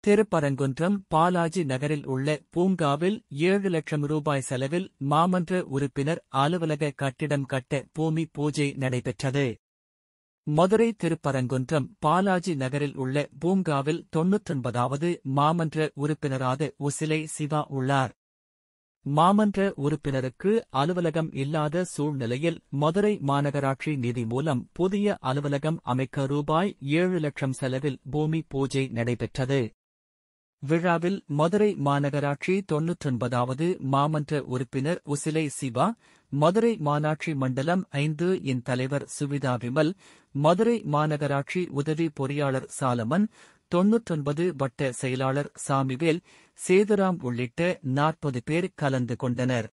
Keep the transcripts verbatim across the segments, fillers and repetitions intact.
திருப்பரங்குன்றம் பாலாஜி நகரில் உள்ள பூங்காவில் ஏழு லட்சம் ரூபாய் செலவில் மாமன்ற உறுப்பினர் அலுவலக கட்டிடம் கட்ட பூமி பூஜை நடைபெற்றது. மதுரை திருப்பரங்குன்றம் பாலாஜி நகரில் உள்ள பூங்காவில் தொன்னூற்றொன்பதாவது மாமன்ற உறுப்பினராக உசிலை சிவா உள்ளார். மாமன்ற உறுப்பினருக்கு அலுவலகம் இல்லாத சூழ்நிலையில் மதுரை மாநகராட்சி நிதி மூலம் புதிய அலுவலகம் அமைக்க ரூபாய் ஏழு லட்சம் செலவில் பூமி பூஜை நடைபெற்றது. விழாவில் மதுரை மாநகராட்சி தொன்னூற்றொன்பதாவது மாமன்ற உறுப்பினர் உசிலை சிவா, மதுரை மாநகராட்சி மண்டலம் ஐந்து இன் தலைவர் சுவிதா விமல், மதுரை மாநகராட்சி உதவி பொறியாளர் சாலமன், தொன்னூற்றொன்பது வட்ட செயலாளர் சாமிவேல், சேதுராம் உள்ளிட்ட நாற்பது பேர் கலந்து கொண்டனர்.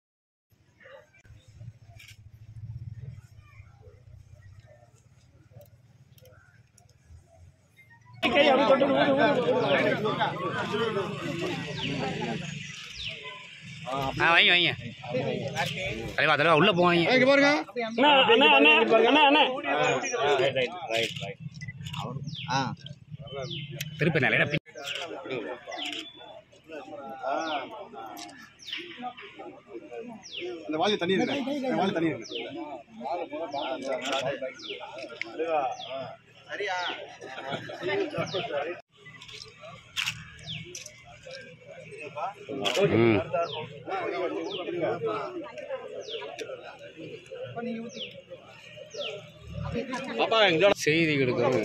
வைங்க வைங்க தலைவா தலைவா உள்ள போவாங்க பாருங்க. திருப்பி நல்ல அந்த வாளி தண்ணி இருக்கு, வாளி தண்ணி இருக்கு. சரியா செய்தி கொடுக்கணும்.